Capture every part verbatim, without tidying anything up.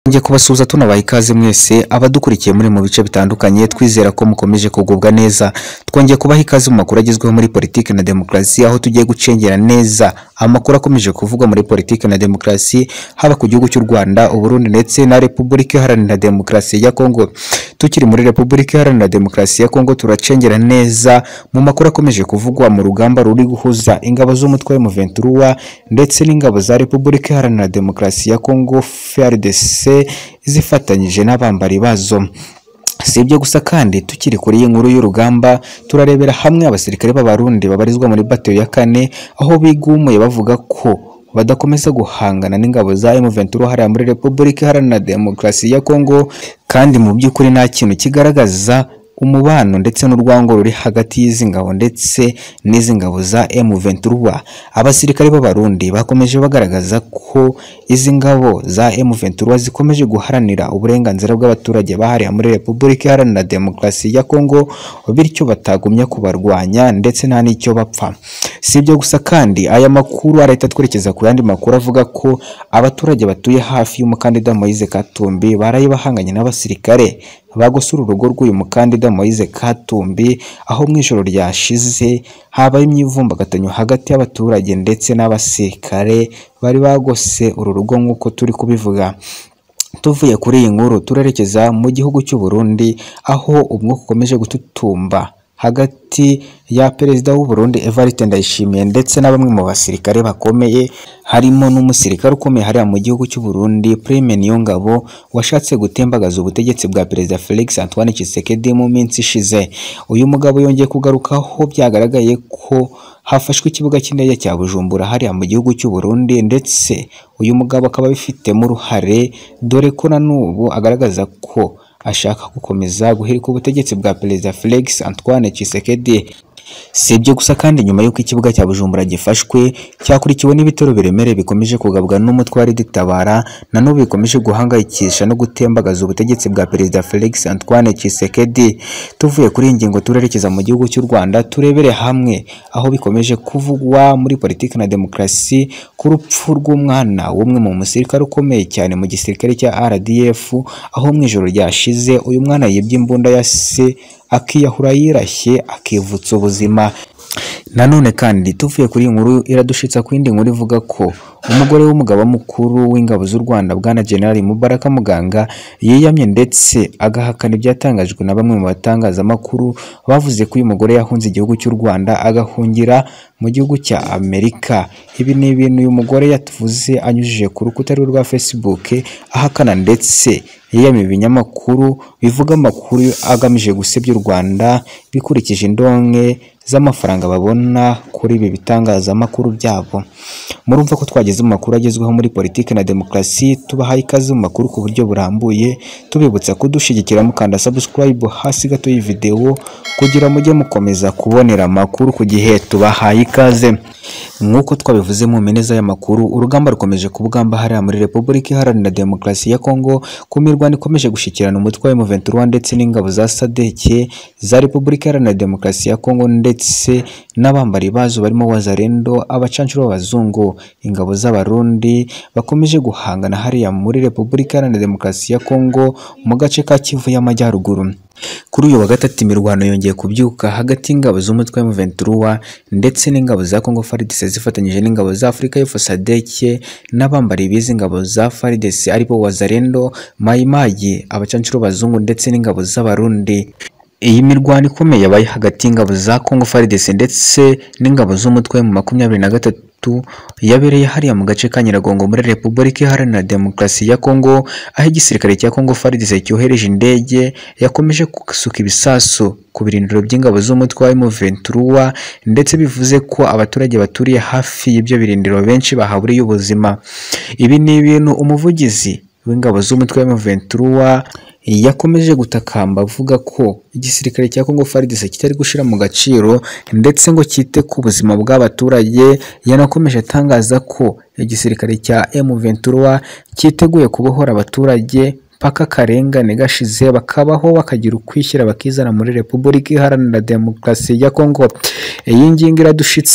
Ngiye kubasuhuza tunabaha ikaze mwese abadukurikiye muri mu bice bitandukanye, twizera ko mukomeje kugubwa neza. Twongeye kubaha ikaze mu makuru agezweho muri politiki na demokarasi, aho tugiye gucengera neza amakuru akomeje kuvugwa muri politiki na demokarasi, haba ku gihugu cy'u Rwanda, u Burundi ndetse na Repubulika Iharanira Demokarasi ya Kongo. Tukiri muri Repubulika Iharanira Demokarasi ya Kongo, turacengera neza mu makuru akomeje kuvugwa mu rugamba ruri guhuza ingabo z'umutwe wa M vingt-trois ndetse n'ingabo za Repubulika Iharanira Demokarasi ya Kongo F A R D C zifatanyije n'abambari bazo. Si ibyo gusa kandi, tukiri kuri iyi nkuru y'urugamba, turarebera hamwe abasirikare b'abarundi babarizwa muri bato ya kane, aho bigumuye bavuga ko badakomeza guhangana n'ingabo za M vingt-trois hariya muri Repubulika Iharanira Demokarasi ya Kongo, kandi mu by'ukuri nta kintu kigaragaza umubano ndetse n'urwango ruri hagati y'izi ngabo ndetse n'izi ngabo za M vingt-trois. Abasirikare b'abarundi bakomeje bagaragaza ko izi ngabo za M vingt-trois zikomeje guharanira uburenganzira bw'abaturage bahariye muri Repubulika Iharanira Demokarasi ya Kongo, bityo batagumya kubarwanya ndetse nta n'icyo bapfa. Si ibyo gusa kandi, aya makuru arahita twerekeza ku yandi makuru avuga ko abaturage batuye hafi y'umukandida Moise Katumbi baraye bahanganye n'abasirikare bagosura urugo rw'uyu mukandida Moise Katumbi, aho mu ijoro ryashize habaye imyivumbagatanyo hagati y'abaturage ndetse n'abasirikare bari bagose uru rugo nk'uko turi kubivuga. Tuvuye kuri iyi nkuru turerekeza mu gihugu cy'u Burundi, aho umwuka ukomeje gututumba hagati ya perezida w'u Burundi Evariste Ndayishimiye ndetse na bamwe mu basirikare bakomeye, harimo n'umusirikare ukomeye hariya mu gihugu cy'u Burundi Prime Niyongabo, washatse gutembagaza ubutegetsi bwa perezida Felix Antoine Tshisekedi mu minsi ishize. Uyu mugabo yongeye kugarukaho byagaragaye ko hafashwe ikibuga cy'indege cya Bujumbura hariya mu gihugu cy'u Burundi, ndetse uyu mugabo akaba abifitemo uruhare, dore ko na n'ubu agaragaza ko ashaka gukomeza guhirika ubutegetsi bwa perezida Felix Antoine Tshisekedi. Si ibyo gusa kandi, nyuma y'uko ikibuga cya Bujumbura gifashwe, cyakurikiwe n'ibitero biremereye bikomeje kugabwa n'umutwe wa Tabara, na n'ubu bikomeje guhangayikisha no gutembagaza ubutegetsi bwa perezida Felix Antoine Tshisekedi. Tuvuye kuri iyi ngingo turerekeza mu gihugu cy'u Rwanda, turebere hamwe aho bikomeje kuvugwa muri politiki na demokarasi ku rupfu rw'umwana w'umwe mu musirikare ukomeye cyane mu gisirikare cya R D F, aho mu ijoro ryashize uyu mwana yibye imbunda ya se akiyahura yirashye akivutsa ubuzima. Nanone kandi tuvuye kuri inkuru iradushitsa ku yindi nkuru ivuga ko umugore w'umugaba mukuru w'ingabo z'u Rwanda bwana General Mubaraka Muganga yiyamye ndetse agahakana ibyatangajwe na bamwe mu batangazamakuru bavuze ko uyu mugore yahunze igihugu cy'u Rwanda agahungira mu gihugu cya Amerika. Ibi ni ibintu uyu mugore yatuvuze anyujije ku rukuta rwa Facebook, ahakana ndetse yiyamye ibinyamakuru bivuga amakuru agamije gusebya u Rwanda bikurikije indonke z'amafaranga babona kuri ibi bitangazamakuru byabo. Murumva ko twageze mu makuru agezweho muri politiki na demokarasi. Tubahaye ikaze mu makuru ku buryo burambuye, tubibutsa kudushigikira mukanda subscribe hasi gato y'iyi video kugira mujye mukomeza kubonera amakuru ku gihe. Tubahaye ikaze. Nk'uko twabivuze mu meneza y'amakuru, urugamba rukomeje kubugamba hariya muri Repubulika Iharanira Demokarasi ya Kongo, ku mirwano ikomeje gushikirana umutwe wa M vingt-trois ndetse n'ingabo za S A D C za Repubulika Iharanira Demokarasi ya Kongo ndetse n'abambari bazo barimo Wazalendo, abacancuro b'abazungu. Ingabo z'abarundi bakomeje guhangana hariya muri Repubulika Iharanira Demokarasi ya Kongo mu gace ka Kivu y'Amajyaruguru. Kuri uyu wa gatatu imirwano yongeye kubyuka hagati y'ingabo z'umutwe wa M vingt-trois ndetse n'ingabo za Congo F A R D C zifatanyije n'ingabo za Afurika y'Epfo S A D C n'abambari bizi ingabo za F A R D C aribo Wazalendo, Mai Mai, abacancuro b'abazungu ndetse n'ingabo z'abarundi. Iyi mirwano ikomeye yabaye hagati y'ingabo za Congo F A R D C ndetse n'ingabo z'umutwe mu makumyabiri na gatatu yabereye hariya mu gace ka Nyiragongo muri Repubulika Iharanira Demokarasi ya Kongo, aho igisirikare cya Congo F A R D C cyohereje indege yakomeje gusuka ibisasu ku birindiro by'ingabo z'umutwe wa M vingt-trois, ndetse bivuze ko abaturage baturiye hafi y'ibyo birindiro benshi bahaburiye ubuzima. Ibi ni ibintu umuvugizi w'ingabo z'umutwe wa M vingt-trois yakomeje gutakamba avuga ko igisirikare cya Congo F A R D C kitari gushira mu gaciro ndetse ngo cyite ku buzima bw'abaturage. Yanakomeje atangaza ko igisirikare cya M vingt-trois cyiteguye kubohora abaturage paka karengane gashize, bakabaho bakagira ukwishyira bakizana muri Repubulika Iharanira Demokarasi ya Kongo. Iyi ngingo iradushitsa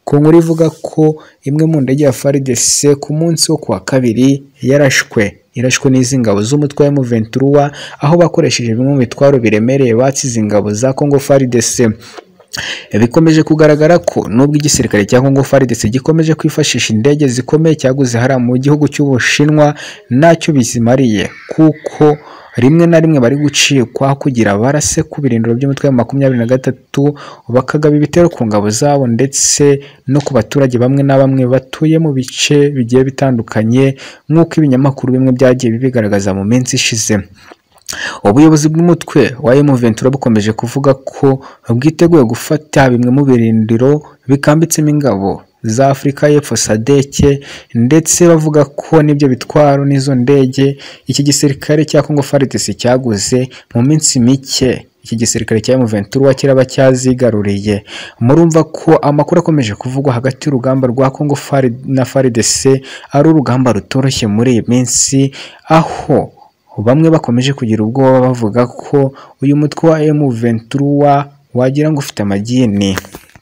ku nkuru ivuga ko imwe mu ndege ya F A R D C ku munsi wo kuwa kabiri yarashwe irashwe n'izi ngabo z'umutwe wa M vingt-trois aho bakoresheje bimwe mu bitwaro biremereye batsize ingabo za Congo F A R D C. Bikomeje kugaragara ko nubwo igisirikare cya Congo F A R D C gikomeje kwifashisha indege zikomeye cyaguze hariya mu gihugu cy'Ubushinwa ntacyo bizimariye, kuko rimwe na rimwe bari gucikwa kugira barase ku birindiro by'umutwe wa makumyabiri na gatatu bakagaba ibitero ku ngabo zabo ndetse no ku baturage bamwe na bamwe batuye mu bice bigiye bitandukanye nk'uko ibinyamakuru bimwe byagiye bibigaragaza mu minsi ishize. Ubuyobozi bw'umutwe wa M vingt-trois bukomeje kuvuga ko bwiteguye gufata bimwe mu birindiro bikambitsemo ingabo za Afurika y'Epfo S A D C, ndetse bavuga ko n'ibyo bitwaro n'izo ndege iki gisirikare cya Congo F A R D C cyaguze mu minsi mike iki gisirikare cya M vingt-trois kiraba cyazigaruriye. Murumva ko amakuru akomeje kuvugwa hagati y'urugamba rwa Congo na F A R D C ari urugamba rutoroshye muri iyi minsi, aho bamwe bakomeje kugira ubwoba bavuga ko uyu mutwe wa M vingt-trois wagira ngo ufite amagini.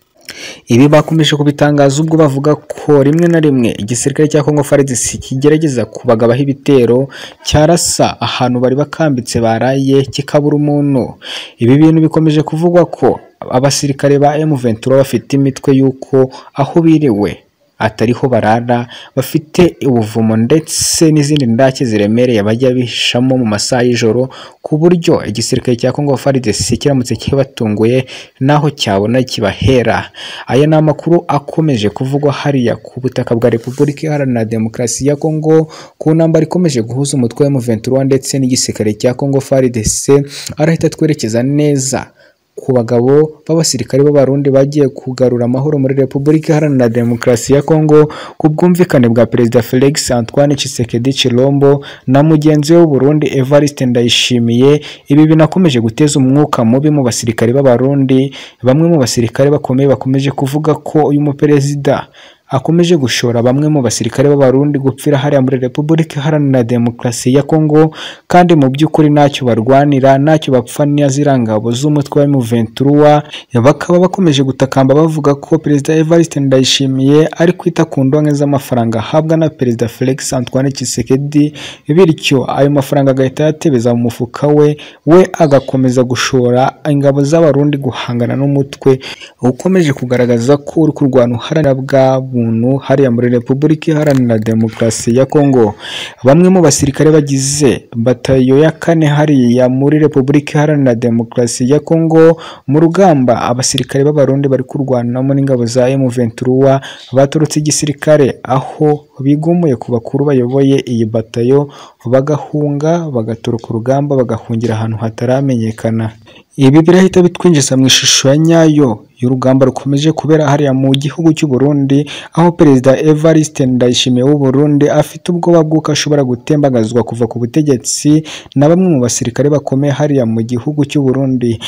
Ibi bakomeje kubitangaza ubwo bavuga ko rimwe na rimwe igisirikare cya Congo F A R D C kigerageza kubagabaho ibitero cyarasa ahantu bari bakambitse baraye kikabura umuntu. Ibi bintu bikomeje kuvugwa ko abasirikare ba M vingt-trois bafite imitwe yuko aho biriwe atariho barara, bafite ubuvumo ndetse n'izindi ndake ziremereye bajya bihishamo mu masaha y'ijoro, ku buryo igisirikare cya Congo F A R D C kiramutse kibatunguye naho cyabona kibahera. Aya ni amakuru akomeje kuvugwa hariya ku butaka bwa Repubulika Iharanira Demokarasi ya Congo ku ntambara ikomeje guhuza umutwe wa M vingt-trois ndetse n'igisirikare cya Congo F A R D C. Arahita twerekeza neza ku bagabo b'abasirikare b'abarundi bagiye kugarura amahoro muri Repubulika Iharanira Demokarasi ya Congo ku bwumvikane bwa Perezida Felix Antoine Tshisekedi Tshilombo na mugenzi we w'u Burundi Evariste Ndayishimiye. Ibi binakomeje guteza umwuka mubi mu basirikare b'abarundi. Bamwe mu basirikare bakomeye bakomeje kuvuga ko uyu muperezida akomeje gushora bamwe mu basirikare b'abarundi gupfira hariya muri Repubulika Iharanira Demokarasi ya Congo, kandi mu by'ukuri ntacyo barwanira, ntacyo bapfa n'azirangabo z'umutwe wa M vingt-trois. Bakaba bakomeje gutakamba bavuga ko Perezida Evariste Ndayishimiye ari kwita ku ndonke z'amafaranga ahabwa na Perezida Felix Antoine Tshisekedi, bityo ayo mafaranga agahita yatebeza mu mufuka we we agakomeza gushora ingabo z'abarundi guhangana n'umutwe ukomeje kugaragaza ko uri kurwana uharanira bwa buntu hariya muri Repubulika Iharanira Demokarasi ya Congo. Bamwe mu basirikare bagize batayo ya kane hariya muri Repubulika Iharanira Demokarasi ya Congo mu rugamba abasirikare b'abarundi bari kurwanamo n'ingabo za M vingt-trois baturutse igisirikare, aho bigumuye ku bakuru bayoboye iyi batayo bagahunga bagatoroka urugamba bagahungira ahantu hataramenyekana. Ibi birahita bitwinjiza mu ishusho ya nyayo y'urugamba rukomeje kubera hariya mu gihugu cy'u Burundi, aho Perezida Evariste Ndayishimiye w'u Burundi afite ubwoba bw'uko ashobora gutembagazwa kuva ku butegetsi na bamwe mu basirikare bakomeye hariya mu gihugu cy'u Burundi.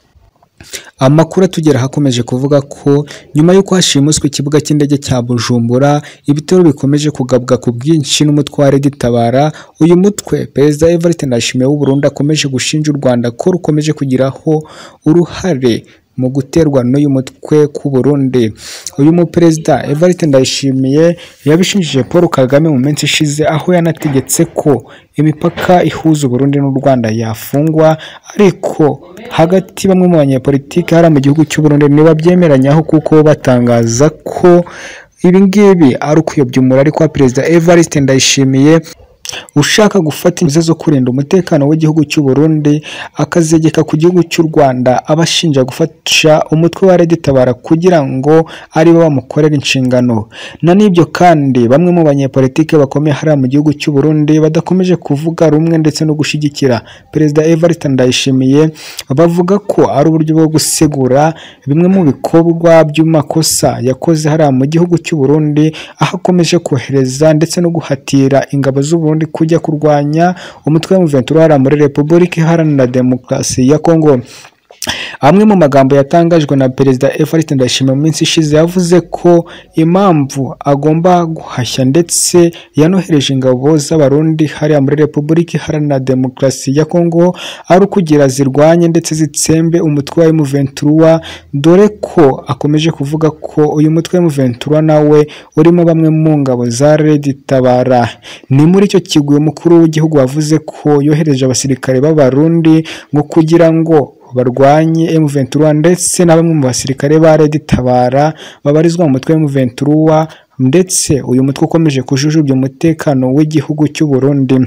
Amakuru atugera hakomeje kuvuga ko nyuma y'uko hashimuswe ikibuga cy'indege cya Bujumbura, ibitero bikomeje kugabwa ku bwinshi n'umutwe wa Red Tabara. Uyu mutwe Perezida Evariste Ndayishimiye w'u Burundi akomeje gushinja u Rwanda ko rukomeje kugiraho uruhare mu guterwa n'uyu mutwe ku Burundi. Uyu mu Perezida Evariste Ndayishimiye yabishinjije Paul Kagame mu minsi ishize, aho yanategetse ko imipaka ihuza u Burundi n'u Rwanda yafungwa, ariko hagati bamwe mu banyepolitiki hari mu gihugu cy'u Burundi ntibabyemeranyaho, kuko batangaza ko ibi ngibi ari ukuyobya umurari kwa Perezida Evariste Ndayishimiye ushaka gufata inzira zo kurinda umutekano w'igihugu cy'u Burundi akazegeka ku gihugu cy'u Rwanda, abashinja gufasha umutwe wa Red Tabara kugira ngo ari bo bamukorera inshingano. Na nibyo kandi bamwe mu banyepolitike bakomeye hariya mu gihugu cy'u Burundi badakomeje kuvuga rumwe ndetse no gushigikira Perezida Evariste Ndayishimiye, bavuga ko ari uburyo bwo gusegura bimwe mu bikorwa by'amakosa yakoze hariya mu gihugu cy'u Burundi, aho akomeje kohereza ndetse no guhatira ingabo z'u Burundi kujya kurwanya umutwe wa M vingt-trois muri Repubulika Iharanira Demokarasi ya Congo. Amwe mu magambo yatangajwe na Perezida Evariste Ndayishimiye mu minsi ishize yavuze ko impamvu agomba guhashya ndetse yanohereje ingabo z'abarundi hariya muri Repubulika Iharanira Demokarasi ya Kongo ari ukugira zirwanye ndetse zitsembe umutwe wa M vingt-trois, dore ko akomeje kuvuga ko uyu mutwe wa M vingt-trois nawe urimo bamwe mu ngabo za Red Tabara. Ni muri icyo kigwi umukuru w'igihugu wavuze ko yohereje abasirikare b'abarundi ngo kugira ngo barwanye M vingt-trois ndetse na bamwe mu basirikare ba Red Tabara babarizwa mu mutwe wa M vingt-trois, ndetse uyu mutwe ukomeje kujujubya umutekano w'igihugu cy'u Burundi.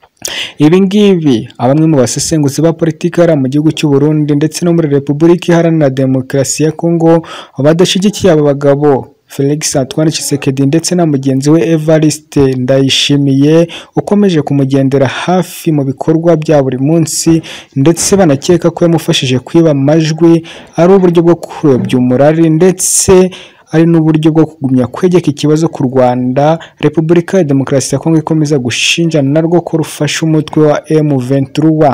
Ibi ngibi abamwe mu basesenguzi ba politiki hariya mu gihugu cy'u Burundi ndetse no muri Repubulika Iharanira Demokarasi ya Kongo badashyigikiye aba bagabo Felix Antoine Tshisekedi ndetse na mugenzi we Evariste Ndayishimiye ukomeje kumugendera hafi mu bikorwa bya buri munsi, ndetse banakeka ko yamufashije kwiba amajwi ari uburyo bwo kurobya umurari ndetse ari n'uburyo bwo kugumya kwegeka ikibazo ku Rwanda. Repubulika ya Demokarasi ya Kongo ikomeza gushinja narwo ko rufasha umutwe wa M vingt-trois.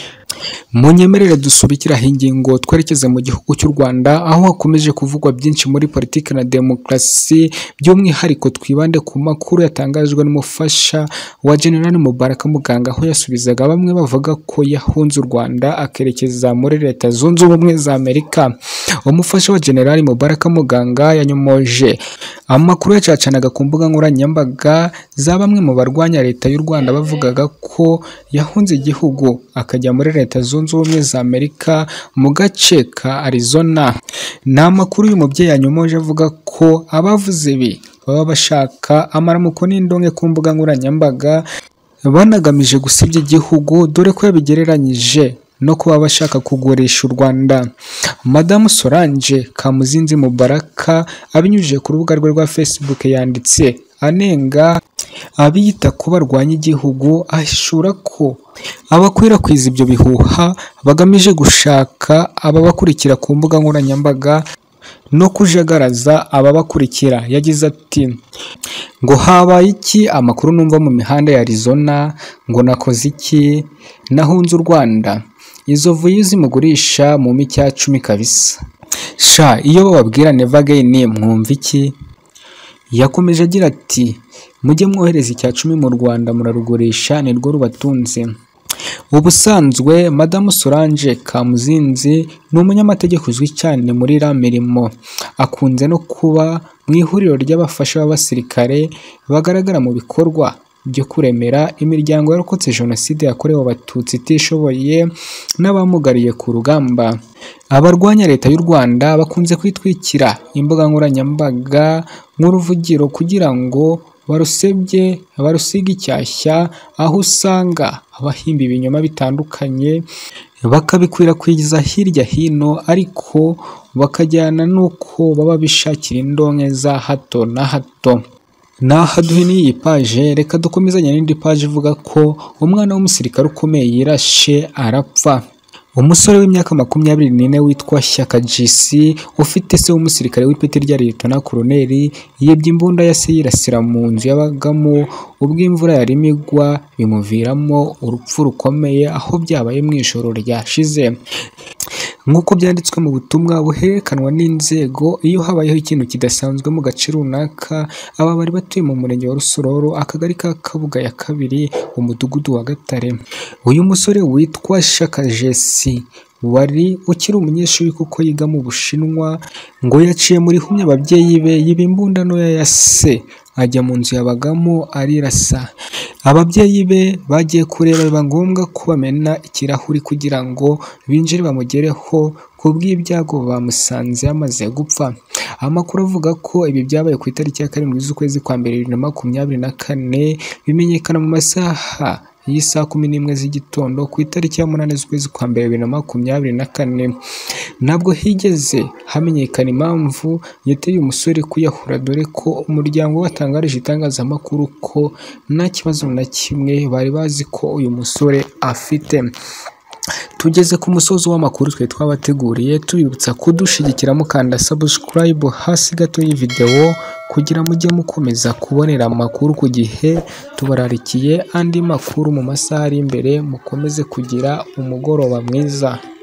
Munyemerere dusubikira ingingo twerekeze mu gihugu cy'u Rwanda aho hakomeje kuvugwa byinshi muri politiki na demokarasi, by'umwihariko twibande ku makuru yatangajwe n'umufasha wa General Mubaraka Muganga aho yasubizaga bamwe bavuga ko yahunze u Rwanda akerekeza muri Leta Zunze Ubumwe za Amerika. Umufasha wa General Mubaraka Muganga yanyomoje amakuru yacacanaga ku mbuga nkoranyambaga za bamwe mu barwanya leta y'u Rwanda bavugaga ko yahunze igihugu akajya muri Leta Zunze Ubumwe za Amerika mu gace ka Arizona. Ni amakuru uyu mubyeyi yanyomoje avuga ko abavuze ibi baba bashaka amaramuko n'indonke ku mbuga nkoranyambaga banagamije gusebya igihugu, dore ko yabigereranyije no kuba bashaka kugurisha u Rwanda. Madamu Solange Kamuzinzi Mubaraka abinyujije ku rubuga rwe rwa Facebook yanditse anenga abiyita ko barwanya igihugu, ahishura ko abakwirakwiza ibyo bihuha bagamije gushaka ababakurikira ku mbuga nkoranyambaga no kujagaraza ababakurikira. Yagize ati ngo habaye iki? Amakuru numva mu mihanda ya Arizona ngo nakoze iki? Nahunze u Rwanda. Izo vuyi zimugurisha mu micya cumi kabisa. Sha iyo bababwira never again mwumva iki? Yakomeje agira ati mujye mwohereza icya cumi mu Rwanda murarugurisha nirwo rubatunze. Ubusanzwe Madamu Solange Kamuzinzi ni umunyamategeko uzwi cyane muri iriya mirimo, akunze no kuba mu ihuriro ry'abafasha b'abasirikare bagaragara mu bikorwa byo kuremera imiryango yarokotse Jenoside yakorewe Abatutsi itishoboye n'abamugariye ku rugamba. Abarwanya leta y'u Rwanda bakunze kwitwikira imbuga nkoranyambaga nk'uruvugiro kugira ngo barusebye barusiga icyashya, aho usanga abahimba ibinyoma bitandukanye bakabikwirakwiza hirya hino, ariko bakajyana n'uko baba bishakira indonke za hato na hato. Naha duhiniye iyi paje, reka dukomezanye n'indi paje ivuga ko umwana w'umusirikare ukomeye yirashe arapfa. Umusore w'imyaka makumyabiri n'ine witwa Shyaka G C ufite se w'umusirikare w'ipeti rya Liyetona Koloneli yibye imbunda ya se yirasira mu nzu yabagamo ubwo imvura yarimo igwa bimuviramo urupfu rukomeye, aho byabaye mu ijoro ryashize. Nk'uko byanditswe mu butumwa buherekanwa n'inzego, iyo habayeho ikintu kidasanzwe mu gace runaka, aba bari batuye mu murenge wa Rusororo, akagari ka Kabuga ya kabiri, umudugudu wa Gatare. Uyu musore witwa Shyaka G C wari ukiri umunyeshuri kuko yiga mu Bushinwa, ngo yaciye muri humye ababyeyi be yiba imbunda ntoya ya se ajya mu nzu yabagamo arirasa. Ababyeyi be bagiye kureba biba ngombwa ko bamena ikirahuri kugira ngo binjire bamugereho, ku bw'ibyago bamusanze yamaze gupfa. Amakuru avuga ko ibi byabaye ku itariki ya karindwi z'ukwezi kwa mbere bibiri na makumyabiri na kane, bimenyekana mu masaha y'isaa kumi n'imwe z'igitondo ku itariki ya munani z'ukwezi kwa mbere bibiri na makumyabiri na kane. Ntabwo higeze hamenyekana impamvu yateye umusore kwiyahura, dore ko umuryango watangarije itangazamakuru ko nta kibazo na kimwe bari bazi ko uyu musore afite. Tugeze ku musozo w'amakuru twe twabateguriye, tubibutsa kudushigikira mukanda subscribe hasi gato y'ivideo kugira mujye mukomeza kubonera amakuru ku gihe. Tubararikiye andi makuru mu masaha ari imbere, mukomeze kugira umugoroba mwiza.